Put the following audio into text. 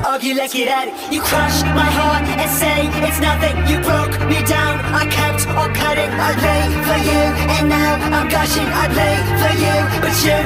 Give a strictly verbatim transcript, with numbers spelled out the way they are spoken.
argue, let's get at it. You crush my heart and say it's nothing. You broke me down, I kept on cutting. I lay for you, and now I'm gushing. I play for you, but you